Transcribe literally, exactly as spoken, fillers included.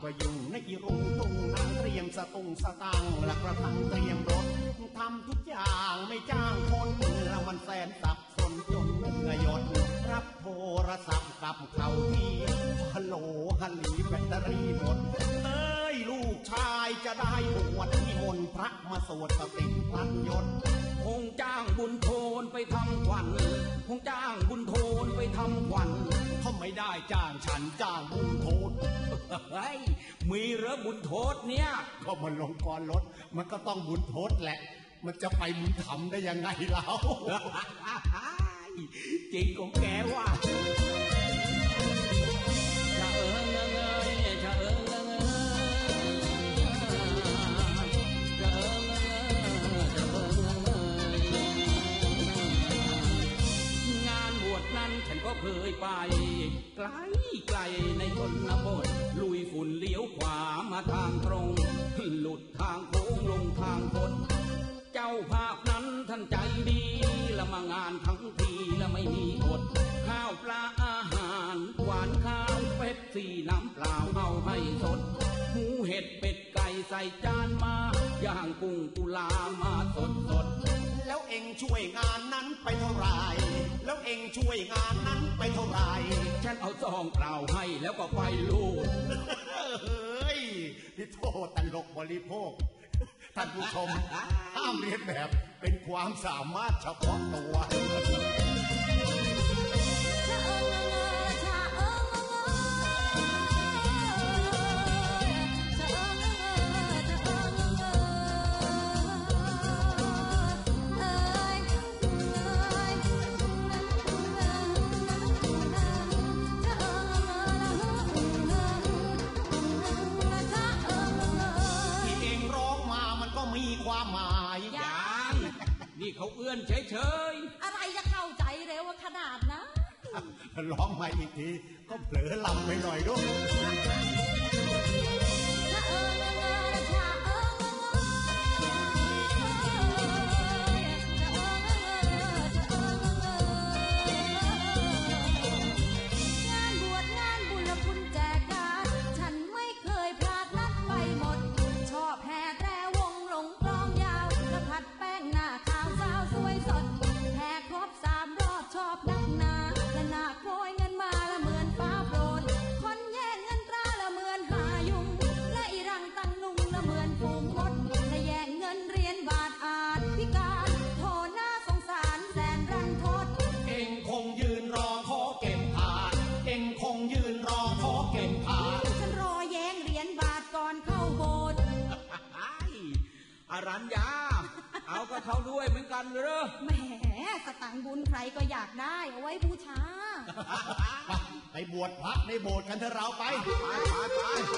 ก็อยู่ในอีรุงตุงนางเตรียมสตุงสตังและกระทั่งเตรียมรถทำทุกอย่างไม่จ้างคนละมันแสนสับสนจนเหนื่อยหยดรับโทรศัพท์กับเขาที่ฮัลโหลฮัลลีแบตเตอรี่หมดเอ้ยลูกชายจะได้บวชนิมนต์พระมาสวดสติพันยศคงจ้างบุญโทนไปทำขวัญคงจ้างบุญโทนไปทำขวัญเขาไม่ได้จ้างฉันจ้างบุญโทนเฮ้ยมีเหรอบุญโทษเนี่ยก็มันลงกรรถมันก็ต้องบุญโทษแหละมันจะไปบุญธรรมได้ยังไงเล่าจริงของแกว่าจะเอิงเงยจะเอิงเงยจะเอิงเงยจะเอิงเงยงานบวชนั้นฉันก็เคยไปไกลไกลในชนบทลุยฝุ่นเลี้ยวขวามาทางตรงหลุดทางโค้งลงทางคดเจ้าภาพนั้นท่านใจดีละมางานทั้งทีละไม่มีอดข้าวปลาอาหารหวานข้าวเป็ดสี่น้ำเปล่าเอาให้สดหมูเห็ดเป็ดไก่ใส่จานมาย่างกุ้งกุลามาสดสดแล้วเอ็งช่วยงานนั้นไปเท่าไรแล้วเอ็งช่วยงานนั้นไปเท่าไรฉันเอาซองเปล่าให้แล้วก็ไปลูดเฮ้ยนี่โทษตลกบริโภคท่านผู้ชมห้ามเรียนแบบเป็นความสามารถเฉพาะตัวมีความหมายยังนี่เขาเอื้อนเฉยๆอะไรจะเข้าใจเร็วขนาดนั้นร้องมาอีกทีก็เผลอลำไปหน่อยด้วยอรัญญาเอาก็เขาด้วยเหมือนกันเหรอแหมสตังค์บุญใครก็อยากได้เอาไว้บูชาไปบวชพระในโบสถ์กันเถอะเราไปไปไป